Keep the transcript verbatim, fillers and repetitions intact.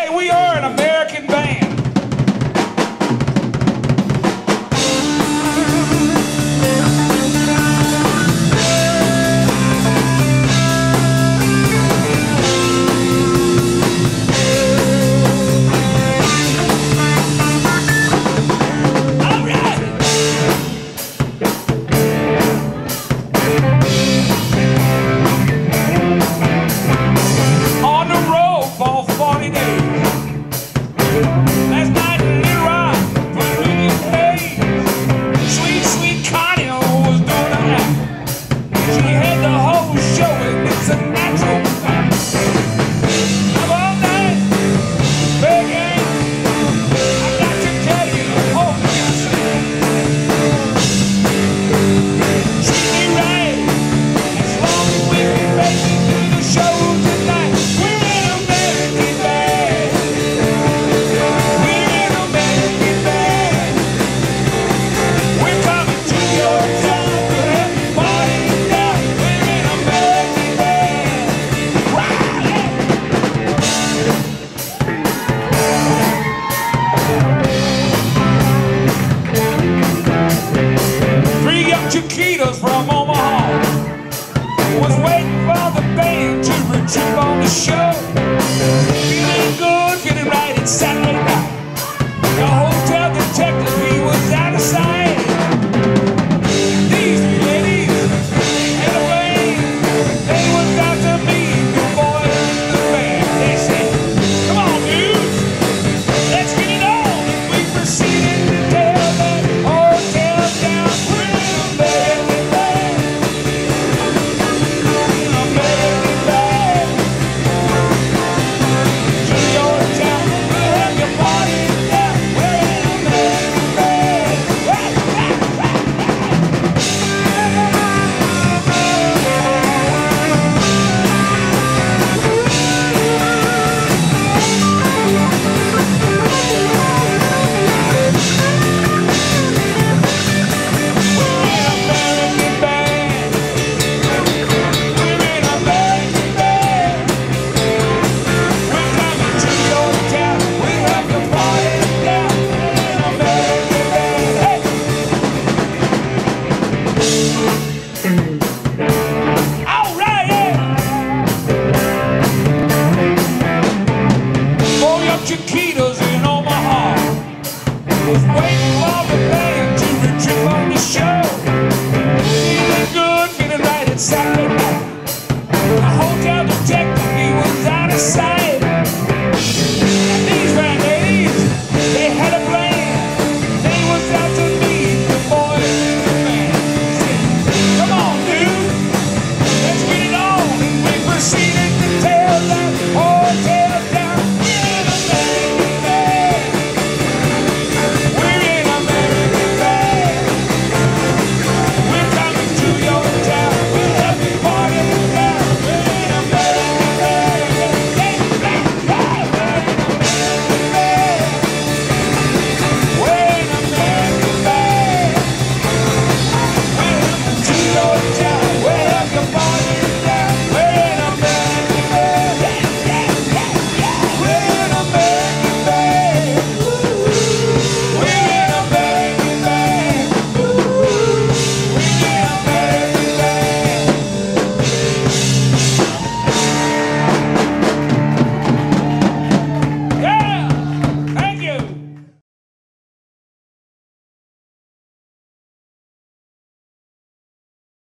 Hey, we are an American band. From Omaha was waiting for the band to retrieve on the show. Feeling good, feeling right, it's Saturday night. The hotel detective, he was out of sight. These ladies had a way, they was out to meet the boys in the band. They said, come on dudes, let's get it on. And we proceeded to tell that hotel down through there. Chiquitas in Omaha was waiting for the band to retrieve on the show. Feeling good, feeling right, it's Saturday.